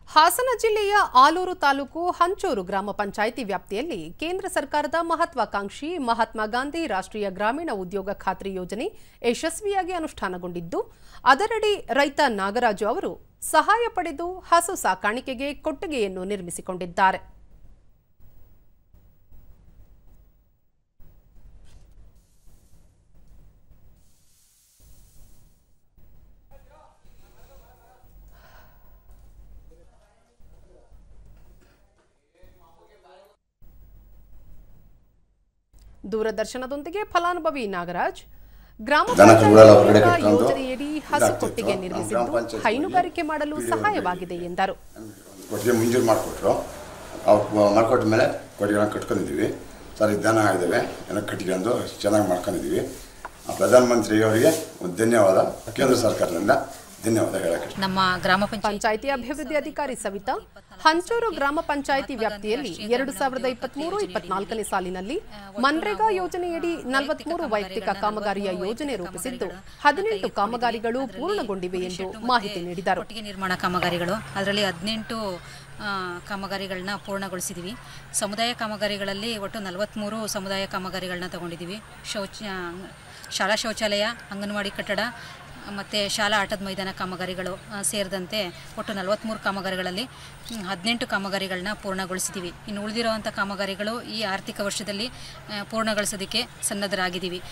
ಹಾಸನ ಜಿಲ್ಲೆಯ ಆಲೂರು ತಾಲೂಕು ಹಂಚೂರು ಗ್ರಾಮ ಪಂಚಾಯಿತಿ ವ್ಯಾಪ್ತಿಯಲ್ಲಿ ಕೇಂದ್ರ ಸರ್ಕಾರದ ಮಹತ್ವಾಕಾಂಕ್ಷಿ ಮಹಾತ್ಮ ಗಾಂಧಿ ರಾಷ್ಟ್ರೀಯ ಗ್ರಾಮೀಣ ಉದ್ಯೋಗ ಖಾತ್ರಿ ಯೋಜನೆ ಯಶಸ್ವಿಯಾಗಿ ಅನುಷ್ಠಾನಗೊಂಡಿದ್ದು, ಅದರಡಿ ರೈತ ನಾಗರಾಜು ಅವರು ಸಹಾಯ ಪಡೆದು ಹಸು ಸಾಕಾಣಿಕೆಗೆ ಕೊಟ್ಟಿಗೆಯನ್ನು ನಿರ್ಮಿಸಿಕೊಂಡಿದ್ದಾರೆ. ದೂರದರ್ಶನದೊಂದಿಗೆ ಫಲಾನುಭವಿ ನಾಗರಾಜ್ ಗ್ರಾಮ ಪಂಚಾಯತ್ ಯೋಜನೆಯಡಿ ಹಸು ಕೊಟ್ಟಿಗೆ ನಿರ್ಮಿಸಿದ್ದು ಹೈನುಗಾರಿಕೆ ಮಾಡಲು ಸಹಾಯವಾಗಿದೆ ಎಂದರು. ಕೊಟ್ಟಿಗೆ ಮಂಜೂರು ಮಾಡಿಕೊಟ್ರು, ಅವ್ರು ಮಾಡಿಕೊಟ್ಟ ಮೇಲೆ ಕೊಟ್ಟಿಗೆನ ಕಟ್ಕೊಂಡಿದ್ದೀವಿ ಸರ್. ದನ ಇದ್ದಾವೆ ಎಲ್ಲ ಕಟ್ಟಿಗೆಂದು ಚೆನ್ನಾಗಿ ಮಾಡ್ಕೊಂಡಿದ್ದೀವಿ. ಪ್ರಧಾನಮಂತ್ರಿಯವರಿಗೆ ಧನ್ಯವಾದ, ಕೇಂದ್ರ ಸರ್ಕಾರದಿಂದ ಧನ್ಯವಾದ ಹೇಳಕ್ಕೆ. ನಮ್ಮ ಗ್ರಾಮ ಪಂಚಾಯಿತಿ ಅಭಿವೃದ್ಧಿ ಅಧಿಕಾರಿ ಸವಿತಾ ಹಂಚೂರು ಗ್ರಾಮ ಪಂಚಾಯಿತಿ ವ್ಯಾಪ್ತಿಯಲ್ಲಿ 2023-24ನೇ ಸಾಲಿನಲ್ಲಿ ಮನ್ರೇಗಾ ಯೋಜನೆಯಡಿ 43 ವೈಯಕ್ತಿಕ ಕಾಮಗಾರಿಯ ಯೋಜನೆ ರೂಪಿಸಿದ್ದು 18 ಕಾಮಗಾರಿಗಳು ಪೂರ್ಣಗೊಂಡಿವೆ ಎಂದು ಮಾಹಿತಿ ನೀಡಿದರು. ಕೊಟ್ಟಿಗೆ ನಿರ್ಮಾಣ ಕಾಮಗಾರಿಗಳು ಅದರಲ್ಲಿ 18 ಕಾಮಗಾರಿಗಳನ್ನ ಪೂರ್ಣಗೊಳಿಸಿದ್ದೀವಿ. ಸಮುದಾಯ ಕಾಮಗಾರಿಗಳಲ್ಲಿ ಒಟ್ಟು 43 ಸಮುದಾಯ ಕಾಮಗಾರಿಗಳನ್ನ ತಗೊಂಡಿದ್ದೀವಿ. ಶಾಲಾ ಶೌಚಾಲಯ, ಅಂಗನವಾಡಿ ಕಟ್ಟಡ ಮತ್ತು ಶಾಲಾ ಆಟದ ಮೈದಾನ ಕಾಮಗಾರಿಗಳು ಸೇರಿದಂತೆ ಒಟ್ಟು 43 ಕಾಮಗಾರಿಗಳಲ್ಲಿ 18 ಕಾಮಗಾರಿಗಳನ್ನ ಪೂರ್ಣಗೊಳಿಸಿದ್ದೀವಿ. ಇನ್ನು ಉಳಿದಿರುವಂಥ ಕಾಮಗಾರಿಗಳು ಈ ಆರ್ಥಿಕ ವರ್ಷದಲ್ಲಿ ಪೂರ್ಣಗೊಳಿಸೋದಕ್ಕೆ ಸನ್ನದ್ಧರಾಗಿದ್ದೀವಿ.